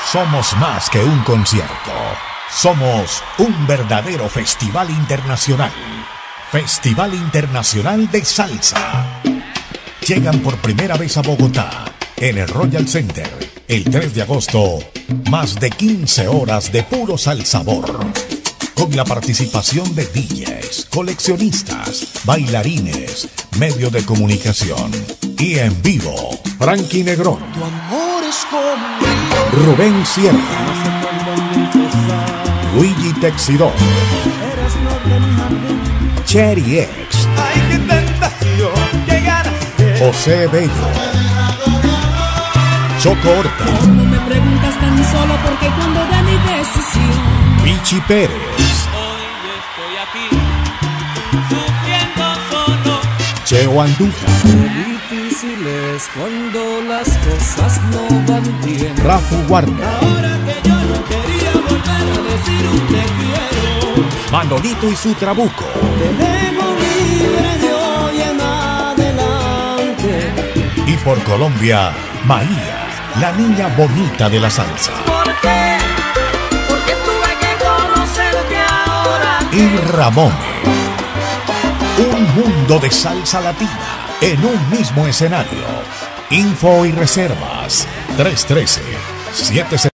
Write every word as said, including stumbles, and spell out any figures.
Somos más que un concierto. Somos un verdadero festival internacional. Festival Internacional de Salsa. Llegan por primera vez a Bogotá, en el Royal Center, el tres de agosto. Más de quince horas de puro salsabor. Con la participación de D Js, coleccionistas, bailarines, medios de comunicación. Y en vivo, Frankie Negrón, Tu amor es como Rubén Sierra, Luigi Texidor, Cherry X, Ay, qué tentación, qué ganas de José Bello, Choco Horta, No me preguntas tan solo porque cuando da mi decisión. Vichy Pérez, Hoy estoy aquí, sufriendo solo. Cheo Andújar, difícil es cuando las cosas no van bien. Rafu Warner, Ahora que yo no quería volver a decir un te quiero, Manolito y su Trabuco, te dejo libre de hoy en adelante. y por Colombia, Maía, la niña bonita de la salsa. ¿Por qué? Porque tuve que conocerte ahora. Y Ramón. Un mundo de salsa latina en un mismo escenario. Info y reservas tres uno tres, siete